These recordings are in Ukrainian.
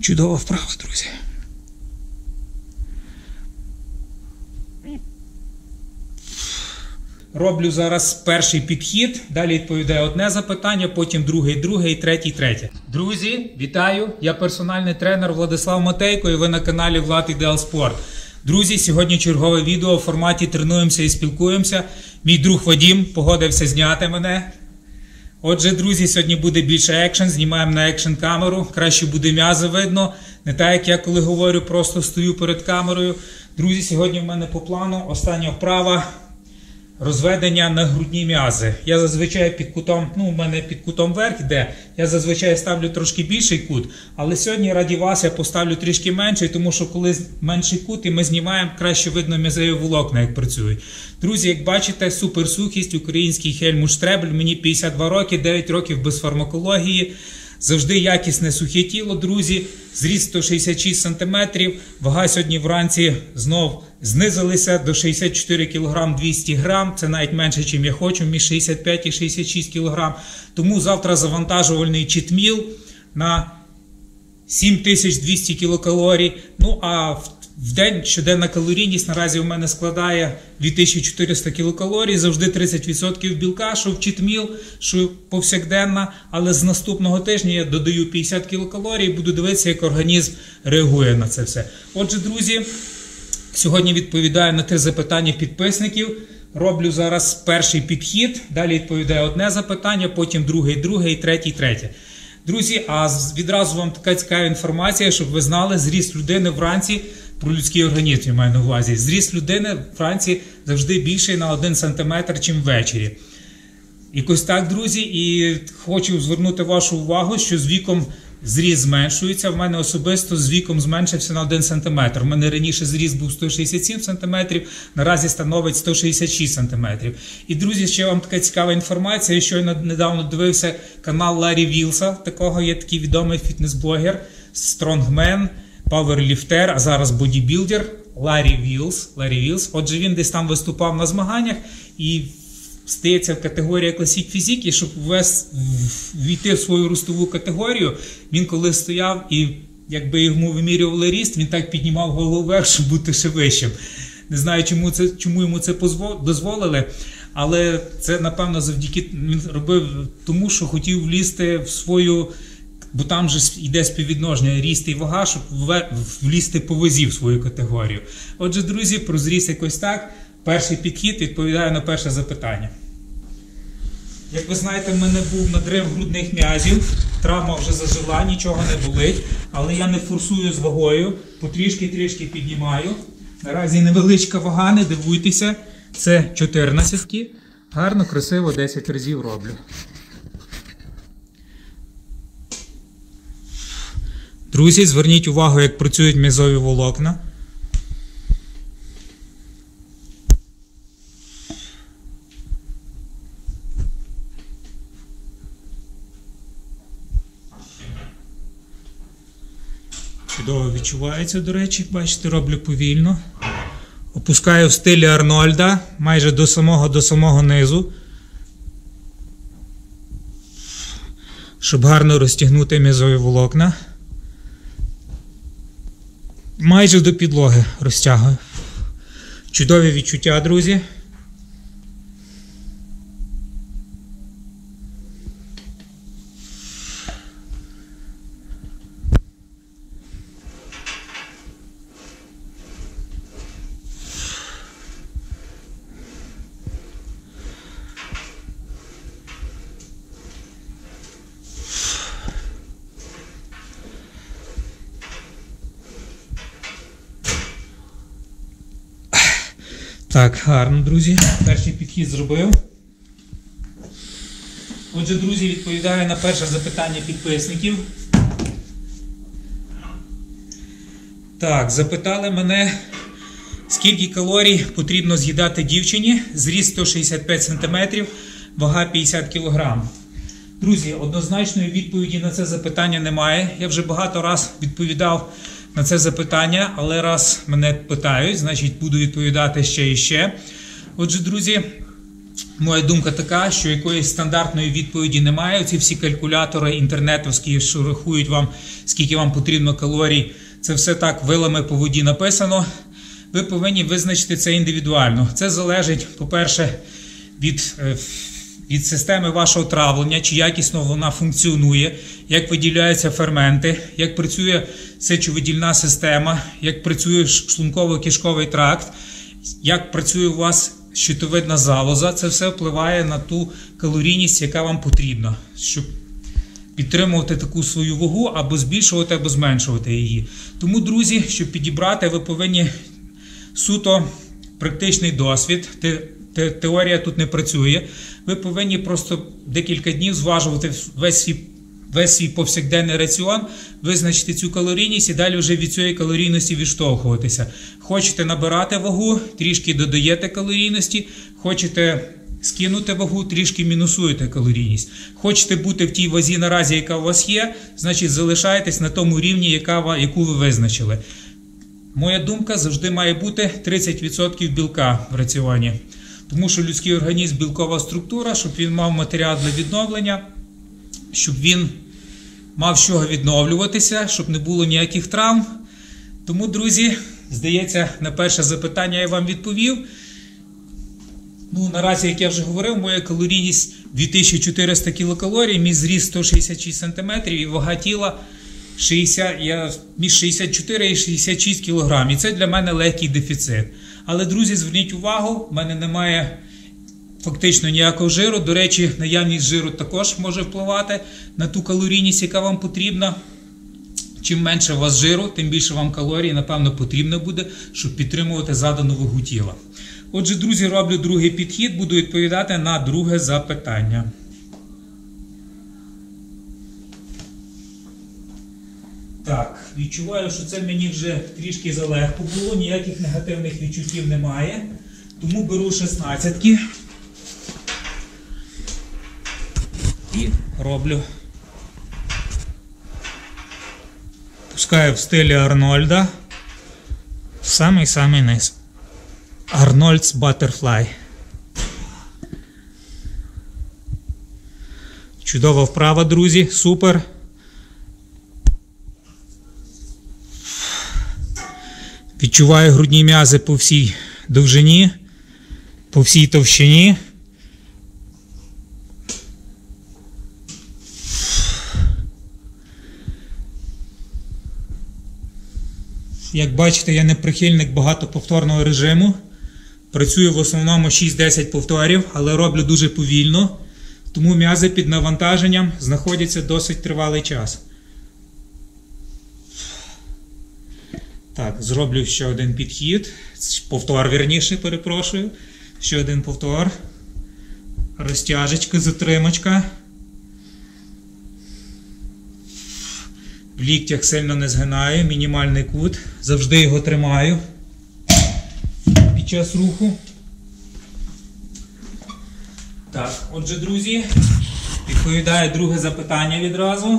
Чудова вправа, друзі. Роблю зараз перший підхід, далі відповідаю одне запитання, потім друге, третє. Друзі, вітаю! Я персональний тренер Владислав Матейко і ви на каналі Влад Ідеал Спорт. Друзі, сьогодні чергове відео в форматі тренуємося і спілкуємося. Мій друг Вадим погодився зняти мене. Отже, друзі, сьогодні буде більше екшен, знімаємо на екшен камеру, краще буде м'язи видно. Не так, як я коли говорю, просто стою перед камерою. Друзі, сьогодні в мене по плану остання вправа – розведення на грудні м'язи. Я зазвичай під кутом, у мене під кутом вверх йде, я зазвичай ставлю трошки більший кут, але сьогодні раді вас я поставлю трішки менший, тому що коли менший кут і ми знімаємо, краще видно м'язеві волокна, як працюють. Друзі, як бачите, суперсухість, український Хельмут Штребель, мені 52 роки, 9 років без фармакології, завжди якісне сухе тіло, друзі, зріст 166 см, вага сьогодні вранці знов знизилися до 64 кг 200 г, це навіть менше, ніж я хочу, між 65 і 66 кг. Тому завтра завантажувальний читміл на 7200 кілокалорій. Ну а в день щоденна калорійність наразі у мене складає 2400 кілокалорій, завжди 30% білка, що в читміл, що повсякденна, але з наступного тижня я додаю 50 кілокалорій і буду дивитися, як організм реагує на це все. Отже, друзі, сьогодні відповідаю на 3 запитання підписників. Роблю зараз перший підхід, далі відповідаю одне запитання, потім друге, третє. Друзі, а відразу вам така цікава інформація, щоб ви знали, зріст людини вранці, про людський організм я маю на увазі, зріст людини вранці завжди більший на 1 см, чим ввечері. Якось так, друзі, і хочу звернути вашу увагу, що з віком зріст зменшується. В мене особисто з віком зменшився на 1 см. У мене раніше зріст був 167 см, наразі становить 166 см. І, друзі, ще вам така цікава інформація. Я щойно недавно дивився канал Ларі Вілса. Такого є такий відомий фітнес-блогер, стронгмен, пауерліфтер, а зараз бодібілдер Ларі Вілс. Отже, він десь там виступав на змаганнях і стається в категорії Classic Physique, і щоб війти в свою ростову категорію, він коли стояв і якби йому вимірювали ріст, він так піднімав голову вверх, щоб бути ще вищим. Не знаю, чому йому це дозволили, але це, напевно, завдяки він робив тому, що хотів влізти в свою, бо там же йде співвідношення ріст і вага, щоб влізти по вазі в свою категорію. Отже, друзі, про зріст якось так. Перший підхід, відповідаю на перше запитання. Як ви знаєте, в мене був надрив грудних м'язів, травма вже зажила, нічого не болить, але я не форсую з вагою, потрішки піднімаю. Наразі невеличка вага, не дивуйтеся, це 14-ки, гарно, красиво 10 разів роблю. Друзі, зверніть увагу, як працюють м'язові волокна. Чудово відчувається, до речі, бачите, роблю повільно. Опускаю в стилі Арнольда, майже до самого низу, щоб гарно розтягнути м'язові волокна. Майже до підлоги розтягую. Чудові відчуття, друзі. Так, гарно, друзі. Перший підхід зробив. Отже, друзі, відповідаю на перше запитання підписників. Так, запитали мене, скільки калорій потрібно з'їдати дівчині, зріст 165 см, вага 50 кг. Друзі, однозначної відповіді на це запитання немає. Я вже багато раз відповідав на це запитання, але раз мене питають, значить буду відповідати ще і ще. Отже, друзі, моя думка така, що якоїсь стандартної відповіді немає. Ці всі калькулятори інтернетовські, що рахують вам, скільки вам потрібно калорій, це все так вилами по воді написано. Ви повинні визначити це індивідуально. Це залежить, по-перше, від системи вашого травлення, чи якісно вона функціонує, як виділяються ферменти, як працює сечовидільна система, як працює шлунково-кишковий тракт, як працює у вас щитовидна залоза. Це все впливає на ту калорійність, яка вам потрібна, щоб підтримувати таку свою вагу, або збільшувати, або зменшувати її. Тому, друзі, щоб підібрати, ви повинні суто практичний досвід. Теорія тут не працює. Ви повинні просто декілька днів зважувати весь свій повсякденний раціон, визначити цю калорійність і далі вже від цієї калорійності відштовхуватися. Хочете набирати вагу, трішки додаєте калорійності. Хочете скинути вагу, трішки мінусуєте калорійність. Хочете бути в тій вазі наразі, яка у вас є, значить залишаєтесь на тому рівні, яку ви визначили. Моя думка, завжди має бути 30% білка в раціоні. Тому що людський організм – білкова структура, щоб він мав матеріал для відновлення, щоб він мав з чого відновлюватися, щоб не було ніяких травм. Тому, друзі, здається, на перше запитання я вам відповів. Наразі, як я вже говорив, моя калорійність 2400 кілокалорій, мій зріст 166 см і вага тіла між 64 і 66 кг. І це для мене легкий дефіцит. Але, друзі, зверніть увагу, в мене немає фактично ніякого жиру. До речі, наявність жиру також може впливати на ту калорійність, яка вам потрібна. Чим менше у вас жиру, тим більше вам калорій, напевно, потрібно буде, щоб підтримувати задану вагу тіла. Отже, друзі, роблю другий підхід, буду відповідати на друге запитання. Так, відчуваю, що це мені вже трішки залегко було, ніяких негативних відчуттів немає. Тому беру 16-ки і роблю. Пускаю в стилі Арнольда в самий-самий низ. Arnold's Butterfly. Чудова вправа, друзі, супер. Відчуваю грудні м'язи по всій довжині, по всій товщині. Як бачите, я не прихильник багатоповторного режиму. Працюю в основному 6-10 повторів, але роблю дуже повільно. Тому м'язи під навантаженням знаходяться досить тривалий час. Так, зроблю ще один підхід. Повтор, вірніше, перепрошую. Ще один повтор. Розтяжечка, затримочка. В ліктях сильно не згинаю, мінімальний кут. Завжди його тримаю під час руху. Так, отже, друзі, відповідаю друге запитання відразу.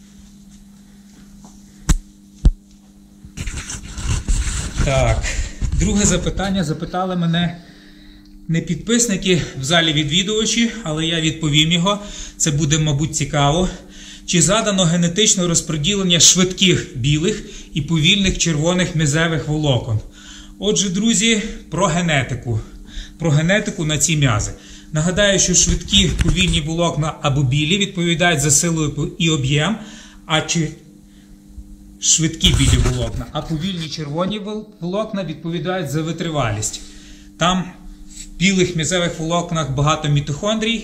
Так, друге запитання запитали мене не підписники, в залі відвідувачі, але я відповім його. Це буде, мабуть, цікаво. Чи задано генетичне розподілення швидких білих і повільних червоних м'язевих волокон? Отже, друзі, про генетику. Про генетику на ці м'язи. Нагадаю, що швидкі повільні волокна або білі відповідають за силу і об'єм, а чи швидкі білі волокна, а повільні червоні волокна відповідають за витривалість. Там в білих м'язевих волокнах багато мітохондрій,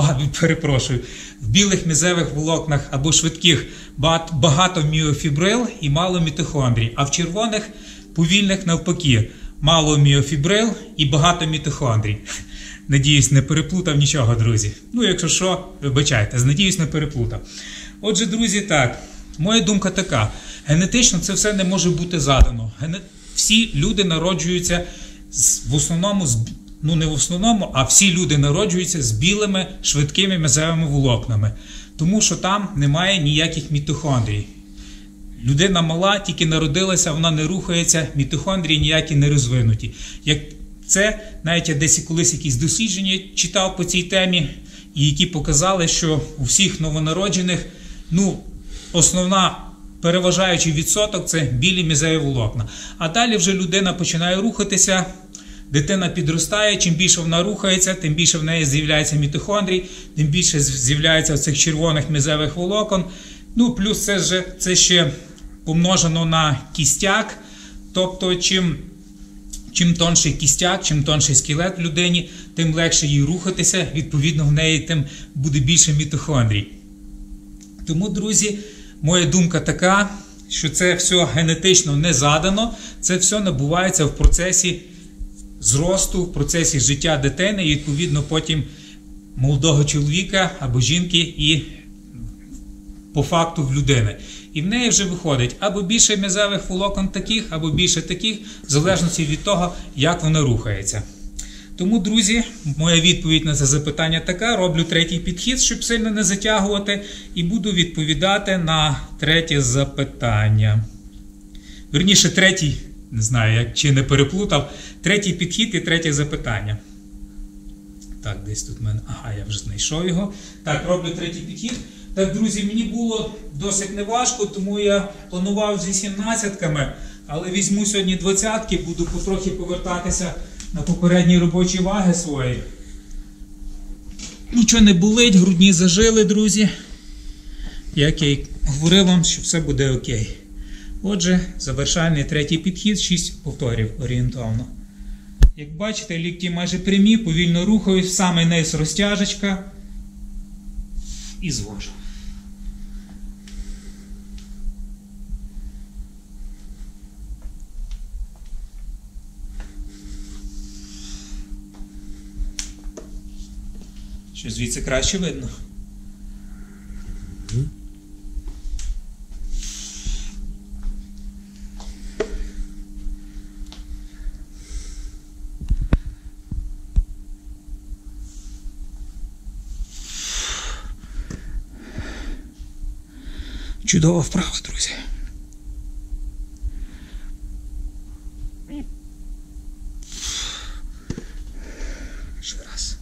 в білих м'язевих волокнах або швидких багато міофібрил і мало мітохондрій, а в червоних повільних навпаки мало міофібрил і багато мітохондрій. Надіюсь, не переплутав нічого, друзі. Якщо що, вибачайте, надіюсь, не переплутав. Отже, друзі, так, моя думка така. Генетично це все не може бути задано. Всі люди народжуються в основному, не в основному, а всі люди народжуються з білими швидкими м'язевими волокнами. Тому що там немає ніяких мітохондрій. Людина мала, тільки народилася, вона не рухається, мітохондрії ніякі не розвинуті. Як Це навіть я десь колись якісь дослідження читав по цій темі, і які показали, що у всіх новонароджених, основна переважаючий відсоток – це білі м'язеві волокна. А далі вже людина починає рухатися, дитина підростає, чим більше вона рухається, тим більше в неї з'являється мітохондрій, тим більше з'являється цих червоних м'язевих волокон. Плюс це ще помножено на кістяк, тобто чим тонший кістяк, чим тонший скелет в людині, тим легше їй рухатися, відповідно в неї тим буде більше мітохондрій. Тому, друзі, моя думка така, що це все генетично не задано, це все набувається в процесі зросту, в процесі життя дитини і, відповідно, потім молодого чоловіка або жінки і по факту в людини. І в неї вже виходить або більше м'язевих волокон таких, або більше таких, в залежності від того, як вона рухається. Тому, друзі, моя відповідь на це запитання така. Роблю третій підхід, щоб сильно не затягувати, і буду відповідати на третє запитання. Вірніше, третій, не знаю, чи не переплутав, третій підхід і третє запитання. Так, десь тут в мене, я вже знайшов його. Так, роблю третій підхід. Так, друзі, мені було досить неважко, тому я планував з 18-ками, але візьму сьогодні 20-ки, буду потрохи повертатися на попередні робочі ваги свої. Нічого не болить, грудні зажили, друзі. Як я й говорив вам, що все буде окей. Отже, завершальний третій підхід, 6 повторів орієнтовно. Як бачите, лікті майже прямі, повільно рухаюсь, в самий низ розтяжечка і звожу. Що звідси краще видно? Чудова вправа, друзі. Ще раз.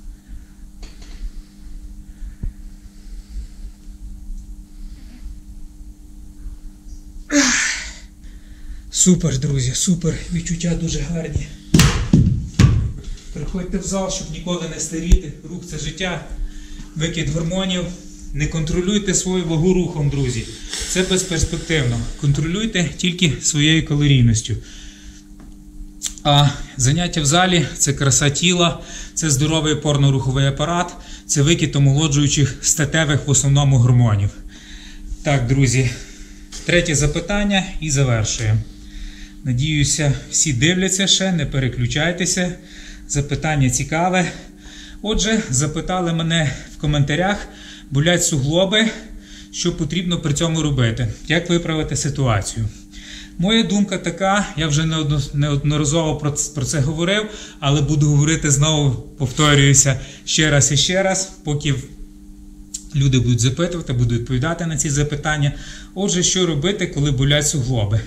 Супер, друзі, супер. Відчуття дуже гарні. Приходьте в зал, щоб ніколи не старіти. Рух – це життя. Викид гормонів. Не контролюйте свою вагу рухом, друзі. Це безперспективно. Контролюйте тільки своєю калорійністю. А заняття в залі – це краса тіла, це здоровий опорно-руховий апарат, це викид омолоджуючих статевих в основному гормонів. Так, друзі, третє запитання і завершуємо. Надіюся, всі дивляться ще, не переключайтеся. Запитання цікаве. Отже, запитали мене в коментарях, болять суглоби, що потрібно при цьому робити, як виправити ситуацію. Моя думка така, я вже неодноразово про це говорив, але буду говорити знову, повторююся ще раз і ще раз, поки люди будуть запитувати, буду відповідати на ці запитання. Отже, що робити, коли болять суглоби?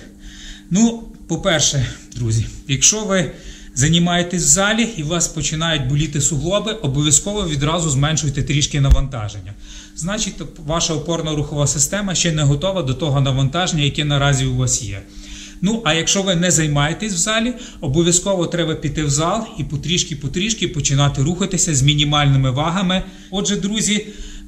По-перше, друзі, якщо ви займаєтесь в залі і у вас починають боліти суглоби, обов'язково відразу зменшуйте трішки навантаження. Значить, ваша опорно-рухова система ще не готова до того навантаження, яке наразі у вас є. А якщо ви не займаєтесь в залі, обов'язково треба піти в зал і потрішки починати рухатися з мінімальними вагами. Отже, друзі,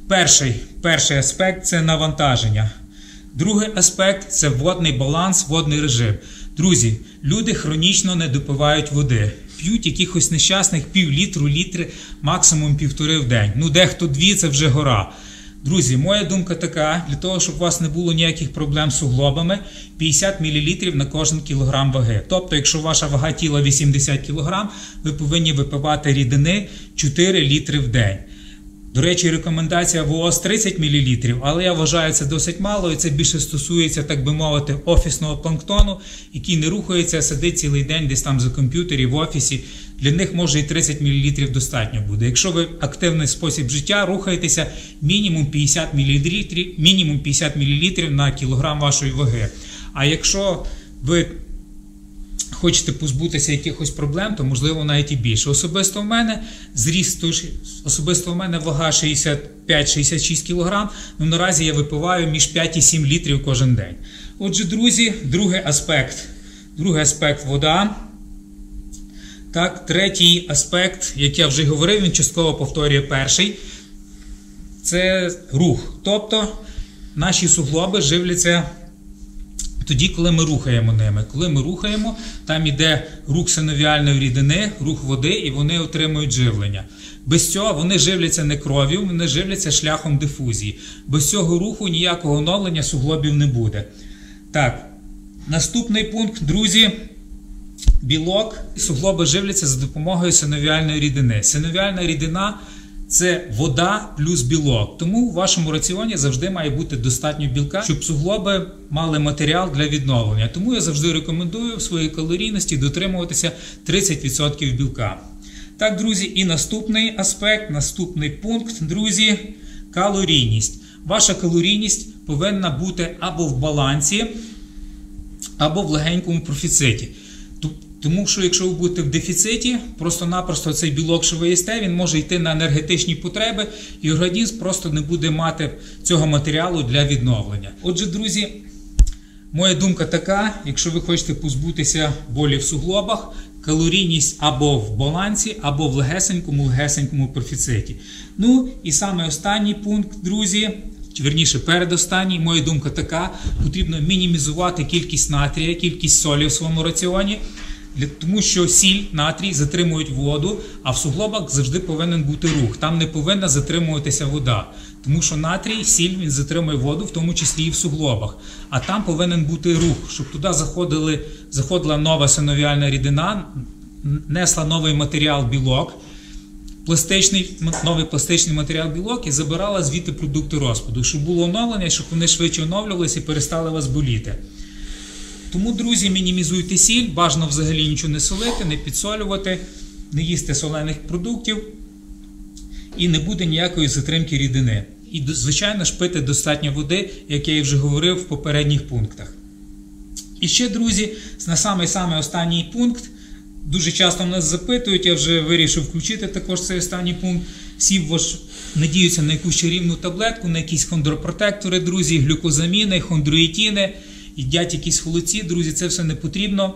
перший аспект – це навантаження. Другий аспект – це водний баланс, водний режим. Друзі, люди хронічно не допивають води. П'ють якихось нещасних пів-літру, літри, максимум 1,5 в день. Дехто 2 – це вже гора. Друзі, моя думка така, для того, щоб у вас не було ніяких проблем з суглобами, 50 мл на кожен кілограм ваги. Тобто, якщо ваша вага тіла 80 кг, ви повинні випивати рідини 4 літри в день. До речі, рекомендація ВООЗ 30 мл, але я вважаю це досить мало, і це більше стосується, так би мовити, офісного планктону, який не рухається, а сидить цілий день десь там за комп'ютері, в офісі. Для них може і 30 мл достатньо буде. Якщо ви активний спосіб життя, рухаєтеся мінімум 50 мл на кілограм вашої ваги. А якщо ви хочете позбутися якихось проблем, то можливо навіть і більше. Особисто в мене зріст, особисто в мене вага 65-66 кг, ну наразі я випиваю між 5 і 7 літрів кожен день. Отже, друзі, другий аспект вода. Так, третій аспект, як я вже говорив, він частково повторює перший, це рух. Тобто наші суглоби живляться тоді, коли ми рухаємо ними. Коли ми рухаємо, там йде рух синовіальної рідини, рух води, і вони отримують живлення. Без цього вони живляться не кров'ю, вони живляться шляхом дифузії. Без цього руху ніякого оновлення суглобів не буде. Так, наступний пункт, друзі, білок. Суглоби живляться за допомогою синовіальної рідини. Синовіальна рідина – це вода плюс білок. Тому в вашому раціоні завжди має бути достатньо білка, щоб суглоби мали матеріал для відновлення. Тому я завжди рекомендую в своїй калорійності дотримуватися 30% білка. Так, друзі, і наступний аспект, наступний пункт, друзі, калорійність. Ваша калорійність повинна бути або в балансі, або в легенькому профіциті. Тому що якщо ви будете в дефіциті, просто-напросто цей білок, що ви їсте, він може йти на енергетичні потреби, і організм просто не буде мати цього матеріалу для відновлення. Отже, друзі, моя думка така, якщо ви хочете позбутися болі в суглобах, калорійність або в балансі, або в легесенькому профіциті. Ну і саме останній пункт, друзі, верніше передостанній, моя думка така, потрібно мінімізувати кількість натрія, кількість солі в своєму раціоні, тому що сіль, натрій затримують воду, а в суглобах завжди повинен бути рух. Там не повинна затримуватися вода. Тому що натрій, сіль, він затримує воду, в тому числі і в суглобах. А там повинен бути рух, щоб туди заходила нова синовіальна рідина, несла новий матеріал білок, новий пластичний матеріал білок і забирала звідти продукти розпаду, щоб було оновлення, щоб вони швидше оновлювалися і перестали вас боліти. Тому, друзі, мінімізуйте сіль, бажано взагалі нічого не солити, не підсолювати, не їсти солених продуктів і не буде ніякої затримки рідини. І, звичайно ж, пити достатньо води, як я і вже говорив в попередніх пунктах. І ще, друзі, на самий останній пункт. Дуже часто нас запитують, я вже вирішив включити також цей останній пункт. Всі надіються на якусь чарівну таблетку, на якісь хондропротектори, друзі, глюкозаміни, хондроїтіни, їдять якісь холодці, друзі, це все не потрібно.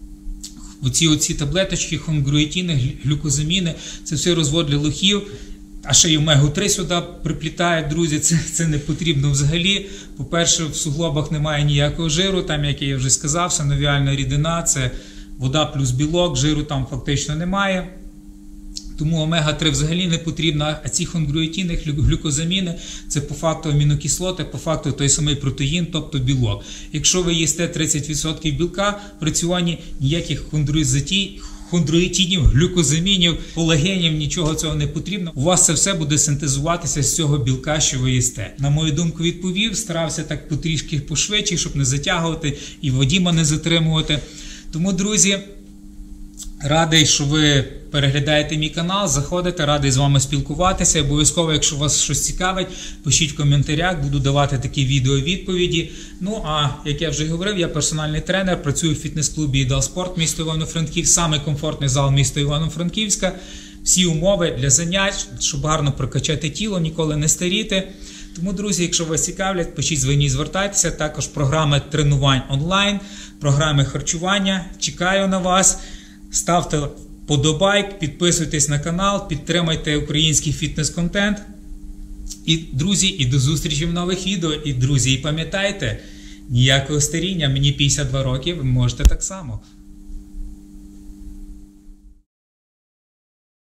Оці таблеточки, хондроїтіни, глюкозаміни, це все розвод для лохів. А ще й омегу-3 сюди приплітають, друзі, це не потрібно взагалі. По-перше, в суглобах немає ніякого жиру, там, як я вже сказав, синовіальна рідина, це вода плюс білок, жиру там фактично немає. Тому омега-3 взагалі не потрібна, а ці хондроїтіни, глюкозаміни – це по факту амінокислоти, по факту той самий протеїн, тобто білок. Якщо ви їсте 30% білка в раціоні, ніяких хондроїтінів, глюкозамінів, колагенів, нічого цього не потрібно. У вас це все буде синтезуватися з цього білка, що ви їсте. На мою думку відповів, старався так потрішки пошвидше, щоб не затягувати і Вадима не затримувати. Тому, друзі, радий, що ви переглядаєте мій канал, заходите, радий з вами спілкуватися. Обов'язково, якщо вас щось цікавить, пишіть в коментарях, буду давати такі відео-відповіді. Ну, а, як я вже говорив, я персональний тренер, працюю в фітнес-клубі «Ідеал Спорт» місто Івано-Франківськ, самий комфортний зал міста Івано-Франківська. Всі умови для занять, щоб гарно прокачати тіло, ніколи не старіти. Тому, друзі, якщо вас цікавлять, пишіть, дзвоніть, звертайтеся. Також програми тренувань онлайн, програми харчування. Чекаю на вас. Ставте подобайк, підписуйтесь на канал, підтримайте український фітнес-контент. І, друзі, і до зустрічі в нових відео. І, друзі, і пам'ятайте, ніякого старіння, мені 52 роки, ви можете так само.